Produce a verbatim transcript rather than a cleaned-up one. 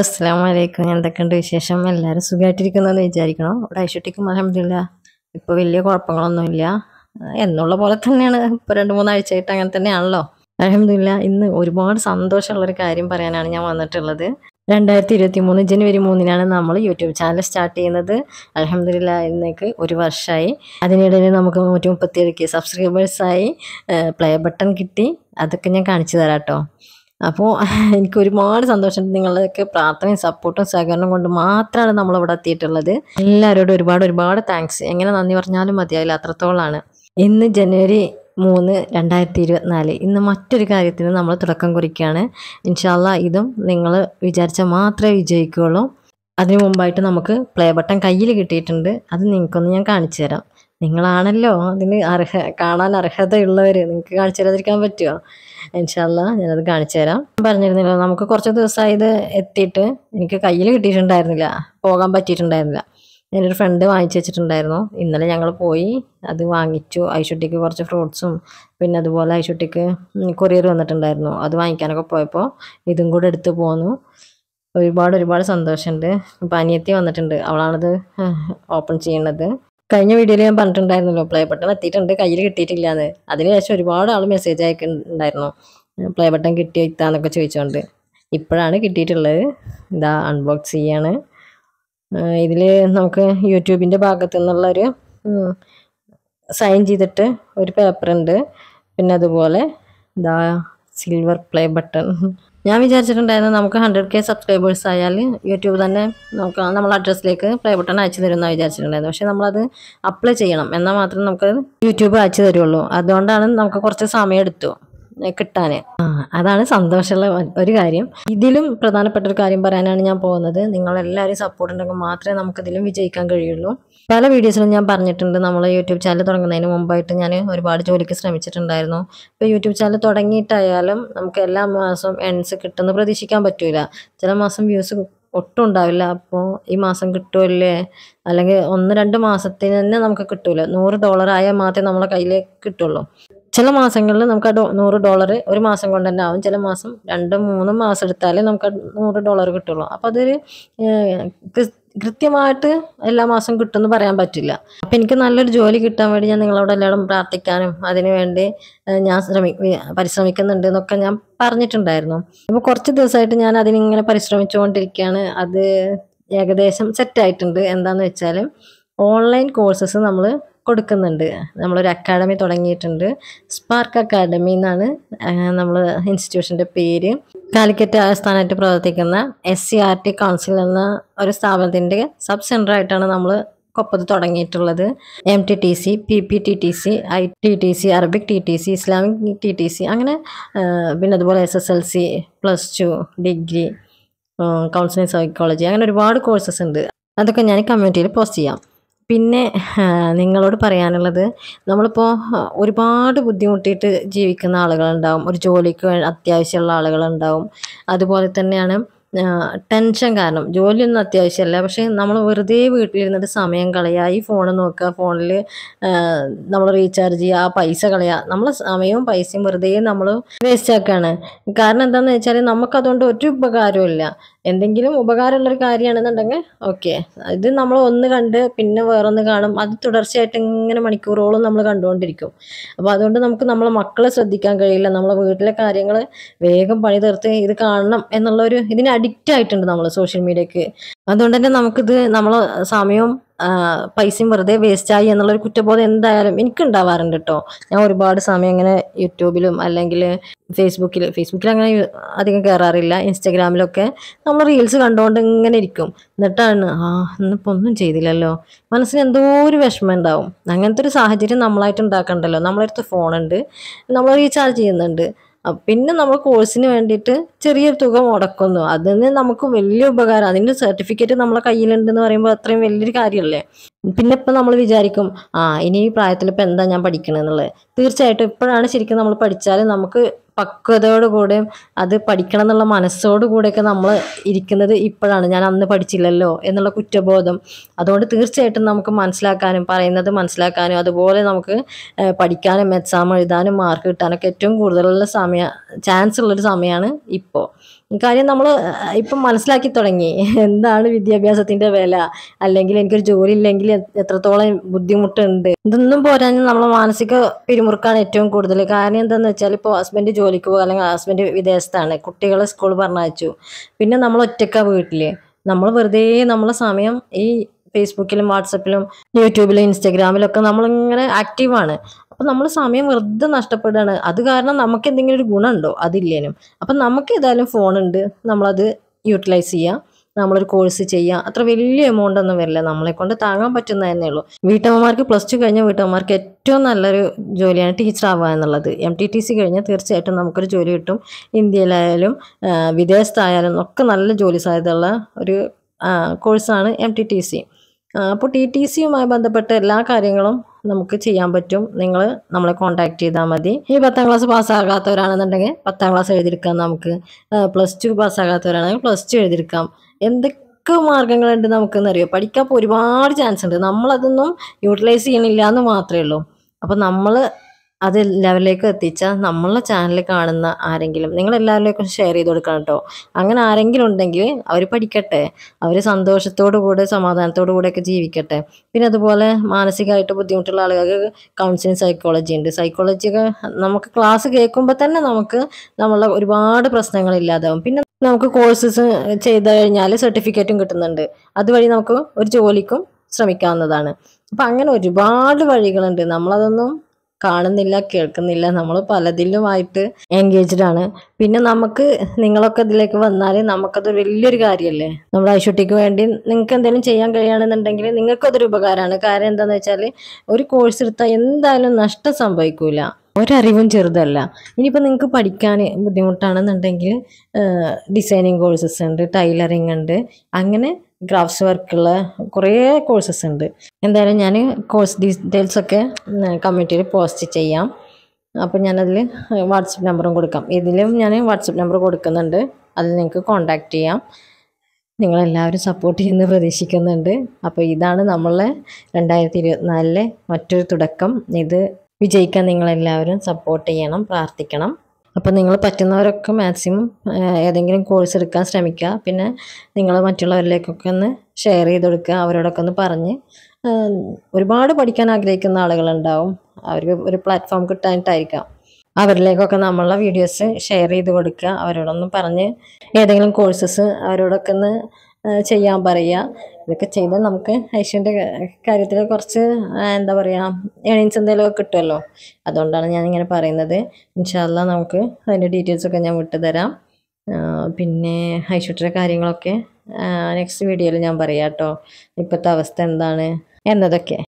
അസ്സലാമു അലൈക്കും. എന്തൊക്കെയുണ്ട് വിശേഷം? എല്ലാവരും സുഖമായിട്ടിരിക്കുന്നതെന്ന് വിചാരിക്കണം. ഇവിടെ ഐഷുട്ടിക്കും അൽഹംദുലില്ലാ ഇപ്പോൾ വലിയ കുഴപ്പങ്ങളൊന്നുമില്ല. എന്നുള്ള പോലെ തന്നെയാണ്. ഇപ്പോൾ രണ്ട് മൂന്നാഴ്ചയായിട്ട് അങ്ങനെ തന്നെയാണല്ലോ. അൽഹംദുലില്ലാ ഇന്ന് ഒരുപാട് സന്തോഷമുള്ളൊരു കാര്യം പറയാനാണ് ഞാൻ വന്നിട്ടുള്ളത്. രണ്ടായിരത്തി ഇരുപത്തി മൂന്ന് ജനുവരി മൂന്നിനാണ് നമ്മൾ യൂട്യൂബ് ചാനൽ സ്റ്റാർട്ട് ചെയ്യുന്നത്. അൽഹംദുലില്ലാ ഇന്നേക്ക് ഒരു വർഷമായി. അതിനിടയിൽ നമുക്ക് നൂറ്റി മുപ്പത്തിയേഴ് കെ സബ്സ്ക്രൈബേഴ്സായി. പ്ലേ ബട്ടൺ കിട്ടി. അതൊക്കെ ഞാൻ കാണിച്ചു തരാം കേട്ടോ. അപ്പോൾ എനിക്ക് ഒരുപാട് സന്തോഷമുണ്ട്. നിങ്ങളുടെയൊക്കെ പ്രാർത്ഥനയും സപ്പോർട്ടും സഹകരണവും കൊണ്ട് മാത്രമാണ് നമ്മളിവിടെ എത്തിയിട്ടുള്ളത്. എല്ലാവരോടും ഒരുപാട് ഒരുപാട് താങ്ക്സ്. എങ്ങനെ നന്ദി പറഞ്ഞാലും മതിയാവില്ല, അത്രത്തോളമാണ്. ഇന്ന് ജനുവരി മൂന്ന് രണ്ടായിരത്തി ഇരുപത്തിനാല് ഇന്ന് മറ്റൊരു കാര്യത്തിന് നമ്മൾ തുടക്കം കുറിക്കുകയാണ്. ഇൻഷാ അല്ലാ ഇതും നിങ്ങൾ വിചാരിച്ചാൽ മാത്രമേ വിജയിക്കുകയുള്ളൂ. അതിനു മുമ്പായിട്ട് നമുക്ക് പ്ലേ ബട്ടൺ കയ്യിൽ കിട്ടിയിട്ടുണ്ട്. അത് നിങ്ങൾക്കൊന്ന് ഞാൻ കാണിച്ചു തരാം. നിങ്ങളാണല്ലോ അതിന് അർഹ കാണാൻ അർഹതയുള്ളവർ. നിങ്ങൾക്ക് കാണിച്ചു തരാതിരിക്കാൻ പറ്റുമോ? ഇൻഷാ അല്ലാ ഞാനത് കാണിച്ചു തരാം. പറഞ്ഞിരുന്നല്ലോ, നമുക്ക് കുറച്ച് ദിവസമായി ഇത് എത്തിയിട്ട്. എനിക്ക് കയ്യിൽ കിട്ടിയിട്ടുണ്ടായിരുന്നില്ല, പോകാൻ പറ്റിയിട്ടുണ്ടായിരുന്നില്ല. ഞാനൊരു ഫ്രണ്ട് വാങ്ങിച്ചു വെച്ചിട്ടുണ്ടായിരുന്നു. ഇന്നലെ ഞങ്ങൾ പോയി അത് വാങ്ങിച്ചു. ഐഷുട്ടിക്ക് കുറച്ച് ഫ്രൂട്ട്സും പിന്നെ അതുപോലെ ഐഷുട്ടിക്ക് കൊറിയർ വന്നിട്ടുണ്ടായിരുന്നു. അത് വാങ്ങിക്കാനൊക്കെ പോയപ്പോൾ ഇതും കൂടെ എടുത്ത് പോന്നു. ഒരുപാട് ഒരുപാട് സന്തോഷമുണ്ട്. ഇപ്പം അനിയത്തി വന്നിട്ടുണ്ട്, അവളാണത് ഓപ്പൺ ചെയ്യുന്നത്. കഴിഞ്ഞ വീഡിയോയിൽ ഞാൻ പറഞ്ഞിട്ടുണ്ടായിരുന്നല്ലോ പ്ലേ ബട്ടൺ എത്തിയിട്ടുണ്ട്, കയ്യിൽ കിട്ടിയിട്ടില്ല എന്ന്. അതിനുശേഷം ഒരുപാട് ആൾ മെസ്സേജ് അയക്കുന്നുണ്ടായിരുന്നു, പ്ലേ ബട്ടൺ കിട്ടിയോ ഇത്താന്നൊക്കെ ചോദിച്ചുകൊണ്ട്. ഇപ്പോഴാണ് കിട്ടിയിട്ടുള്ളത്. ഇതാ അൺബോക്സ് ചെയ്യാണ്. ഇതിൽ നമുക്ക് യൂട്യൂബിൻ്റെ ഭാഗത്തു നിന്നുള്ളൊരു സൈൻ ചെയ്തിട്ട് ഒരു പേപ്പറുണ്ട്. പിന്നെ അതുപോലെ ഇതാ സിൽവർ പ്ലേ ബട്ടൺ. ഞാൻ വിചാരിച്ചിട്ടുണ്ടായിരുന്നു നമുക്ക് ഹൺഡ്രഡ് കെ സബ്സ്ക്രൈബേഴ്സ് ആയാൽ യൂട്യൂബ് തന്നെ നമുക്ക് നമ്മളെ അഡ്രസ്സിലേക്ക് പ്ലേ ബട്ടൺ അയച്ചു തരുമെന്നാണ് വിചാരിച്ചിട്ടുണ്ടായിരുന്നു. പക്ഷേ നമ്മളത് അപ്ലൈ ചെയ്യണം, എന്നാൽ മാത്രമേ നമുക്ക് യൂട്യൂബ് അയച്ചു തരുള്ളൂ. അതുകൊണ്ടാണ് നമുക്ക് കുറച്ച് സമയം എടുത്തു കിട്ടാൻ. ആ അതാണ് സന്തോഷമുള്ള ഒരു കാര്യം. ഇതിലും പ്രധാനപ്പെട്ട ഒരു കാര്യം പറയാനാണ് ഞാൻ പോകുന്നത്. നിങ്ങളെല്ലാവരും സപ്പോർട്ട് ഉണ്ടെങ്കിൽ മാത്രമേ നമുക്കിതിലും വിജയിക്കാൻ കഴിയുള്ളൂ. പല വീഡിയോസിലും ഞാൻ പറഞ്ഞിട്ടുണ്ട്, നമ്മൾ യൂട്യൂബ് ചാനൽ തുടങ്ങുന്നതിന് മുമ്പായിട്ട് ഞാൻ ഒരുപാട് ജോലിക്ക് ശ്രമിച്ചിട്ടുണ്ടായിരുന്നു. ഇപ്പോൾ യൂട്യൂബ് ചാനൽ തുടങ്ങിയിട്ടായാലും നമുക്ക് എല്ലാ മാസവും എൺസ് കിട്ടുമെന്ന് പ്രതീക്ഷിക്കാൻ പറ്റില്ല. ചില മാസം വ്യൂസ് ഒട്ടും ഉണ്ടാവില്ല. അപ്പോൾ ഈ മാസം കിട്ടുമല്ലേ, അല്ലെങ്കിൽ ഒന്ന് രണ്ട് മാസത്തിന് തന്നെ നമുക്ക് കിട്ടൂല. നൂറ് ഡോളർ ആയാൽ മാത്രമേ നമ്മളെ കയ്യിലേക്ക് കിട്ടുള്ളൂ. ചില മാസങ്ങളിൽ നമുക്ക് ആ ഡോ നൂറ് ഡോളർ ഒരു മാസം കൊണ്ട് തന്നെ ആവും. ചില മാസം രണ്ടും മൂന്നും മാസം എടുത്താലേ നമുക്ക് നൂറ് ഡോളർ കിട്ടുള്ളൂ. അപ്പോൾ അതൊരു കൃത്യമായിട്ട് എല്ലാ മാസം കിട്ടുമെന്ന് പറയാൻ പറ്റില്ല. അപ്പോൾ എനിക്ക് നല്ലൊരു ജോലി കിട്ടാൻ വേണ്ടി ഞാൻ നിങ്ങളോട് എല്ലാവരും പ്രാർത്ഥിക്കാനും അതിനു വേണ്ടി ഞാൻ ശ്രമി പരിശ്രമിക്കുന്നുണ്ട് എന്നൊക്കെ ഞാൻ പറഞ്ഞിട്ടുണ്ടായിരുന്നു. അപ്പോൾ കുറച്ച് ദിവസമായിട്ട് ഞാൻ അതിനിങ്ങനെ പരിശ്രമിച്ചുകൊണ്ടിരിക്കുകയാണ്. അത് ഏകദേശം സെറ്റായിട്ടുണ്ട്. എന്താണെന്ന് വെച്ചാൽ ഓൺലൈൻ കോഴ്സസ് നമ്മൾ കൊടുക്കുന്നുണ്ട്. നമ്മളൊരു അക്കാഡമി തുടങ്ങിയിട്ടുണ്ട്. സ്പാർക്ക് അക്കാഡമി എന്നാണ് നമ്മൾ ഇൻസ്റ്റിറ്റ്യൂഷൻ്റെ പേര്. കാലിക്കറ്റ് ആസ്ഥാനമായിട്ട് പ്രവർത്തിക്കുന്ന S C R T council എന്ന ഒരു സ്ഥാപനത്തിൻ്റെ സബ് സെൻ്ററായിട്ടാണ് നമ്മൾ കൊപ്പത്ത് തുടങ്ങിയിട്ടുള്ളത്. M T T C, P P T T C, I T T C, Arabic T T C, Islamic T T C, അങ്ങനെ പിന്നെ അതുപോലെ S S L C, plus two, degree, counselling psychology, അങ്ങനെ ഒരുപാട് courses ഉണ്ട്. അതൊക്കെ ഞാൻ കമ്മ്യൂണിറ്റിയിൽ post ചെയ്യാം. പിന്നെ നിങ്ങളോട് പറയാനുള്ളത്, നമ്മളിപ്പോൾ ഒരുപാട് ബുദ്ധിമുട്ടിയിട്ട് ജീവിക്കുന്ന ആളുകളുണ്ടാവും, ഒരു ജോലിക്ക് അത്യാവശ്യമുള്ള ആളുകളുണ്ടാവും. അതുപോലെ തന്നെയാണ് ടെൻഷൻ കാരണം. ജോലിയൊന്നും അത്യാവശ്യമല്ല, പക്ഷേ നമ്മൾ വെറുതെ വീട്ടിലിരുന്നിട്ട് സമയം കളയുക, ഈ ഫോൺ നോക്കുക, ഫോണിൽ നമ്മൾ റീചാർജ് ചെയ്യുക, ആ പൈസ കളയുക. നമ്മൾ സമയവും പൈസയും വെറുതെ നമ്മൾ വേസ്റ്റ് ആക്കുകയാണ്. കാരണം എന്താണെന്ന് വെച്ചാൽ നമുക്കതുകൊണ്ട് ഒരു ഉപകാരവും ഇല്ല. എന്തെങ്കിലും ഉപകാരമുള്ളൊരു കാര്യമാണെന്നുണ്ടെങ്കിൽ ഓക്കെ, ഇത് നമ്മൾ ഒന്ന് കണ്ട് പിന്നെ വേറൊന്ന് കാണും, അത് തുടർച്ചയായിട്ട് ഇങ്ങനെ മണിക്കൂറോളം നമ്മൾ കണ്ടുകൊണ്ടിരിക്കും. അപ്പോൾ അതുകൊണ്ട് നമുക്ക് നമ്മളെ മക്കളെ ശ്രദ്ധിക്കാൻ കഴിയില്ല. നമ്മളെ വീട്ടിലെ കാര്യങ്ങൾ വേഗം പണി തീർത്ത് ഇത് കാണണം എന്നുള്ളൊരു ഇതിന് അഡിക്റ്റ് ആയിട്ടുണ്ട് നമ്മൾ സോഷ്യൽ മീഡിയക്ക്. അതുകൊണ്ട് തന്നെ നമുക്കിത് നമ്മളെ സമയവും പൈസയും വെറുതെ വേസ്റ്റായി എന്നുള്ളൊരു കുറ്റബോധം എന്തായാലും എനിക്കുണ്ടാവാറുണ്ട് കേട്ടോ. ഞാൻ ഒരുപാട് സമയം ഇങ്ങനെ യൂട്യൂബിലും അല്ലെങ്കിൽ ഫേസ്ബുക്കിൽ ഫേസ്ബുക്കിൽ അങ്ങനെ അധികം കയറാറില്ല. ഇൻസ്റ്റാഗ്രാമിലൊക്കെ നമ്മൾ റീൽസ് കണ്ടുകൊണ്ട് ഇങ്ങനെ ഇരിക്കും. എന്നിട്ടാണ് ആ ഇന്നിപ്പോൾ ഒന്നും ചെയ്തില്ലല്ലോ, മനസ്സിന് എന്തോ ഒരു വിഷമം ഉണ്ടാവും. അങ്ങനത്തെ ഒരു സാഹചര്യം നമ്മളായിട്ട് ഉണ്ടാക്കണ്ടല്ലോ. നമ്മളടുത്ത് ഫോണുണ്ട്, നമ്മൾ റീചാർജ് ചെയ്യുന്നുണ്ട്. പിന്നെ നമ്മൾ കോഴ്സിന് വേണ്ടിയിട്ട് ചെറിയൊരു തുക മുടക്കുന്നു. അതിന് നമുക്ക് വലിയ ഉപകാരം. അതിൻ്റെ സർട്ടിഫിക്കറ്റ് നമ്മളെ കയ്യിലുണ്ടെന്ന് പറയുമ്പോൾ അത്രയും വലിയൊരു കാര്യമല്ലേ. പിന്നെ ഇപ്പം നമ്മൾ വിചാരിക്കും ആ ഇനി ഈ പ്രായത്തിൽ ഇപ്പം എന്താ ഞാൻ പഠിക്കണമെന്നുള്ളത്. തീർച്ചയായിട്ടും ഇപ്പോഴാണ് ശരിക്കും നമ്മൾ പഠിച്ചാൽ നമുക്ക് പക്വതയോടുകൂടെയും അത് പഠിക്കണം എന്നുള്ള മനസ്സോടുകൂടെയൊക്കെ നമ്മൾ ഇരിക്കുന്നത് ഇപ്പോഴാണ്. ഞാൻ അന്ന് പഠിച്ചില്ലല്ലോ എന്നുള്ള കുറ്റബോധം. അതുകൊണ്ട് തീർച്ചയായിട്ടും നമുക്ക് മനസ്സിലാക്കാനും പറയുന്നത് മനസ്സിലാക്കാനും അതുപോലെ നമുക്ക് പഠിക്കാനും എക്സാം എഴുതാനും മാർക്ക് കിട്ടാനൊക്കെ ഏറ്റവും കൂടുതലുള്ള സമയം ചാൻസ് ഉള്ളൊരു സമയമാണ് ഇപ്പോൾ. കാര്യം നമ്മൾ ഇപ്പം മനസ്സിലാക്കി തുടങ്ങി എന്താണ് വിദ്യാഭ്യാസത്തിന്റെ വില, അല്ലെങ്കിൽ എനിക്കൊരു ജോലി ഇല്ലെങ്കിൽ എ- എത്രത്തോളം ബുദ്ധിമുട്ടുണ്ട്. ഇതൊന്നും പോരാഞ്ഞ് നമ്മളെ മാനസിക പിരിമുറുക്കാണ് ഏറ്റവും കൂടുതൽ. കാരണം എന്താന്ന് വെച്ചാൽ ഇപ്പോൾ ഹസ്ബൻഡ് ജോലിക്ക് പോകുക, അല്ലെങ്കിൽ ഹസ്ബൻഡ് വിദേശത്താണ്, കുട്ടികളെ സ്കൂൾ പറഞ്ഞയച്ചു, പിന്നെ നമ്മൾ ഒറ്റയ്ക്ക വീട്ടില്, നമ്മൾ വെറുതെ നമ്മളെ സമയം ഈ ഫേസ്ബുക്കിലും വാട്സപ്പിലും യൂട്യൂബിലും ഇൻസ്റ്റാഗ്രാമിലൊക്കെ നമ്മളിങ്ങനെ ആക്റ്റീവാണ്. അപ്പം നമ്മൾ സമയം വെറുതെ നഷ്ടപ്പെടുകയാണ്. അത് കാരണം നമുക്ക് എന്തെങ്കിലും ഒരു ഗുണമുണ്ടോ? അതില്ലേനും. അപ്പം നമുക്ക് ഏതായാലും ഫോണുണ്ട്, നമ്മളത് യൂട്ടിലൈസ് ചെയ്യുക, നമ്മളൊരു കോഴ്സ് ചെയ്യുക. അത്ര വലിയ എമൗണ്ട് ഒന്നും വരില്ല, നമ്മളെ കൊണ്ട് താങ്ങാൻ പറ്റുന്നത് തന്നെ ഉള്ളൂ. വീട്ടമ്മമാർക്ക് പ്ലസ് ടു കഴിഞ്ഞ വീട്ടമ്മമാർക്ക് ഏറ്റവും നല്ലൊരു ജോലിയാണ് ടീച്ചർ ആവുക എന്നുള്ളത്. എം ടി ടി സി കഴിഞ്ഞാൽ തീർച്ചയായിട്ടും നമുക്കൊരു ജോലി കിട്ടും. ഇന്ത്യയിലായാലും ആ, വിദേശത്തായാലും ഒക്കെ നല്ല ജോലി സാധ്യതയുള്ള ഒരു കോഴ്സാണ് എം ടി ടി സി. അപ്പോൾ ടി ടി സിയുമായി ബന്ധപ്പെട്ട എല്ലാ കാര്യങ്ങളും നമുക്ക് ചെയ്യാൻ പറ്റും. നിങ്ങൾ നമ്മളെ കോൺടാക്ട് ചെയ്താൽ മതി. ഈ പത്താം ക്ലാസ് പാസ്സാകാത്തവരാണെന്നുണ്ടെങ്കിൽ പത്താം ക്ലാസ് എഴുതിയെടുക്കാം. നമുക്ക് പ്ലസ് ടു പാസ്സാകാത്തവരാണെങ്കിൽ പ്ലസ് ടു എഴുതിയെടുക്കാം. എന്തൊക്കെ മാർഗങ്ങളുണ്ട് നമുക്കെന്നറിയോ? പഠിക്കാൻ ഇപ്പോൾ ഒരുപാട് ചാൻസ് ഉണ്ട്. നമ്മളതൊന്നും യൂട്ടിലൈസ് ചെയ്യണില്ല എന്ന് മാത്രമേ ഉള്ളൂ. അപ്പം നമ്മൾ അത് ലെവലിലേക്ക് എത്തിച്ചാൽ നമ്മളെ ചാനൽ കാണുന്ന ആരെങ്കിലും നിങ്ങൾ എല്ലാവരിലേക്കും ഷെയർ ചെയ്ത് കൊടുക്കണം കേട്ടോ. അങ്ങനെ ആരെങ്കിലും ഉണ്ടെങ്കിൽ അവർ പഠിക്കട്ടെ, അവർ സന്തോഷത്തോടു കൂടെ സമാധാനത്തോടു കൂടെയൊക്കെ ജീവിക്കട്ടെ. പിന്നെ അതുപോലെ മാനസികമായിട്ട് ബുദ്ധിമുട്ടുള്ള ആളുകൾക്ക് കൗൺസിലിംഗ് സൈക്കോളജി ഉണ്ട്. സൈക്കോളജിയൊക്കെ നമുക്ക് ക്ലാസ് കേൾക്കുമ്പോൾ തന്നെ നമുക്ക് നമ്മളെ ഒരുപാട് പ്രശ്നങ്ങൾ ഇല്ലാതാവും. പിന്നെ നമുക്ക് കോഴ്സസ് ചെയ്ത് കഴിഞ്ഞാൽ സർട്ടിഫിക്കറ്റും കിട്ടുന്നുണ്ട്. അതുവഴി നമുക്ക് ഒരു ജോലിക്കും ശ്രമിക്കാവുന്നതാണ്. അപ്പം അങ്ങനെ ഒരുപാട് വഴികളുണ്ട്. നമ്മളതൊന്നും കാണുന്നില്ല, കേൾക്കുന്നില്ല. നമ്മൾ പലതിലുമായിട്ട് എൻഗേജ്ഡ് ആണ്. പിന്നെ നമുക്ക് നിങ്ങളൊക്കെ ഇതിലേക്ക് വന്നാൽ നമുക്കത് വലിയൊരു കാര്യമല്ലേ. നമ്മുടെ ഐശ്വര്യക്ക് വേണ്ടി നിങ്ങൾക്ക് എന്തെങ്കിലും ചെയ്യാൻ കഴിയുകയാണെന്നുണ്ടെങ്കിൽ നിങ്ങൾക്കതൊരു ഉപകാരമാണ്. കാര്യം എന്താണെന്ന് വെച്ചാൽ ഒരു കോഴ്സ് എടുത്താൽ എന്തായാലും നഷ്ടം സംഭവിക്കൂല. ഒരറിവും ചെറുതല്ല. ഇനിയിപ്പോൾ നിങ്ങൾക്ക് പഠിക്കാൻ ബുദ്ധിമുട്ടാണെന്നുണ്ടെങ്കിൽ ഡിസൈനിങ് കോഴ്സസ് ഉണ്ട്, ടൈലറിങ് ഉണ്ട്, അങ്ങനെ ഗ്രാഫ്റ്റ്സ് വർക്കുള്ള കുറേ കോഴ്സസ് ഉണ്ട്. എന്തായാലും ഞാൻ കോഴ്സ് ഡീറ്റെയിൽസൊക്കെ കമ്മ്യൂണിറ്റിയിൽ പോസ്റ്റ് ചെയ്യാം. അപ്പം ഞാനതിൽ വാട്സപ്പ് നമ്പറും കൊടുക്കാം. ഇതിലും ഞാൻ വാട്സപ്പ് നമ്പർ കൊടുക്കുന്നുണ്ട്, അതിൽ നിങ്ങൾക്ക് കോൺടാക്റ്റ് ചെയ്യാം. നിങ്ങളെല്ലാവരും സപ്പോർട്ട് ചെയ്യുന്നത് പ്രതീക്ഷിക്കുന്നുണ്ട്. അപ്പോൾ ഇതാണ് നമ്മളെ രണ്ടായിരത്തി ഇരുപത്തിനാലിലെ മറ്റൊരു തുടക്കം. ഇത് വിജയിക്കാൻ നിങ്ങളെല്ലാവരും സപ്പോർട്ട് ചെയ്യണം, പ്രാർത്ഥിക്കണം. അപ്പം നിങ്ങൾ പറ്റുന്നവരൊക്കെ മാക്സിമം ഏതെങ്കിലും കോഴ്സ് എടുക്കാൻ ശ്രമിക്കുക. പിന്നെ നിങ്ങൾ മറ്റുള്ളവരിലേക്കൊക്കെ ഒന്ന് ഷെയർ ചെയ്ത് കൊടുക്കുക, അവരോടൊക്കെ ഒന്ന് പറഞ്ഞ്. ഒരുപാട് പഠിക്കാൻ ആഗ്രഹിക്കുന്ന ആളുകളുണ്ടാവും, അവർക്ക് ഒരു പ്ലാറ്റ്ഫോം കിട്ടാനായിട്ടായിരിക്കാം. അവരിലേക്കൊക്കെ നമ്മളെ വീഡിയോസ് ഷെയർ ചെയ്ത് കൊടുക്കുക, അവരോടൊന്ന് പറഞ്ഞ് ഏതെങ്കിലും കോഴ്സസ് അവരോടൊക്കെ ഒന്ന് ചെയ്യാൻ പറയുക. ഇതൊക്കെ ചെയ്താൽ നമുക്ക് ഐശ്വര്യൻ്റെ കാര്യത്തിൽ കുറച്ച് എന്താ പറയുക ഏണിങ്സ് എന്തെങ്കിലുമൊക്കെ കിട്ടുമല്ലോ. അതുകൊണ്ടാണ് ഞാനിങ്ങനെ പറയുന്നത്. ഇൻഷാ അല്ലാ നമുക്ക് അതിൻ്റെ ഡീറ്റെയിൽസൊക്കെ ഞാൻ വിട്ടുതരാം. പിന്നെ ഐശ്വര്യയുടെ കാര്യങ്ങളൊക്കെ നെക്സ്റ്റ് വീഡിയോയിൽ ഞാൻ പറയാം കേട്ടോ, ഇപ്പോഴത്തെ അവസ്ഥ എന്താണ് എന്നതൊക്കെ.